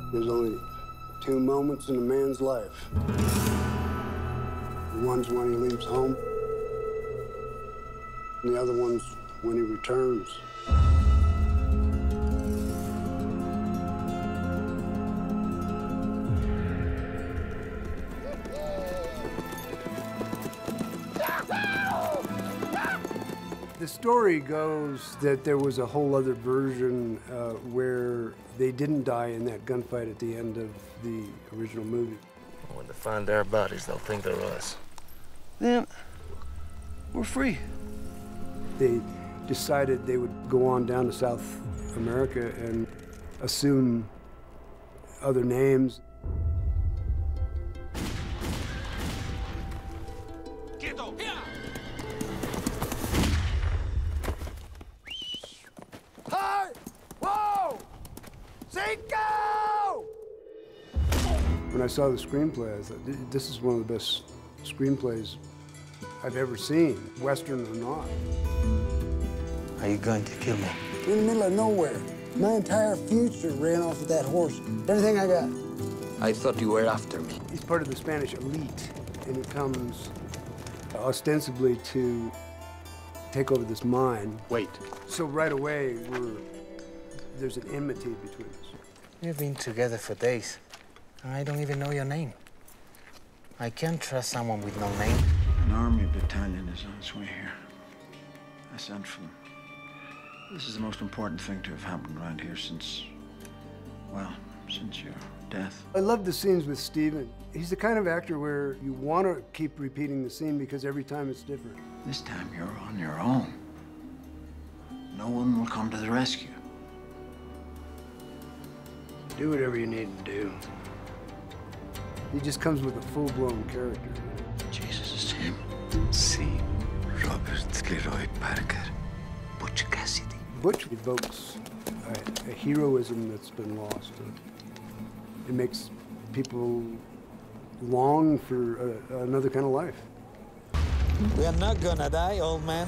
There's only two moments in a man's life. One's when he leaves home, and the other one's when he returns. The story goes that there was a whole other version where they didn't die in that gunfight at the end of the original movie. When they find our bodies, they'll think they're us. Then we're free. They decided they would go on down to South America and assume other names. When I saw the screenplay, I thought, this is one of the best screenplays I've ever seen, Western or not. Are you going to kill me? In the middle of nowhere. My entire future ran off of that horse. Everything I got. I thought you were after me. He's part of the Spanish elite, and he comes ostensibly to take over this mine. Wait. So right away, there's an enmity between us. We've been together for days. I don't even know your name. I can't trust someone with no name. An army battalion is on its way here. I sent for them. This is the most important thing to have happened around here since, well, since your death. I love the scenes with Steven. He's the kind of actor where you want to keep repeating the scene because every time it's different. This time you're on your own. No one will come to the rescue. Do whatever you need to do. He just comes with a full-blown character. Jesus, it's him. See, Robert Leroy Parker, Butch Cassidy. Butch evokes a heroism that's been lost. It makes people long for another kind of life. We are not gonna die, old man.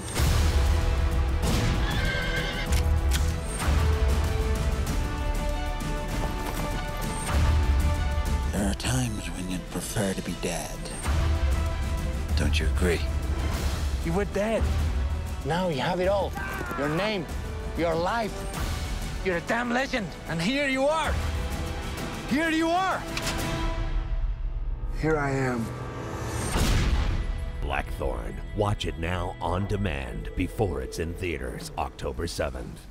There are times when you'd prefer to be dead. Don't you agree? You were dead. Now you have it all. Your name, your life. You're a damn legend. And here you are. Here you are. Here I am. Blackthorn. Watch it now on demand before it's in theaters October 7th.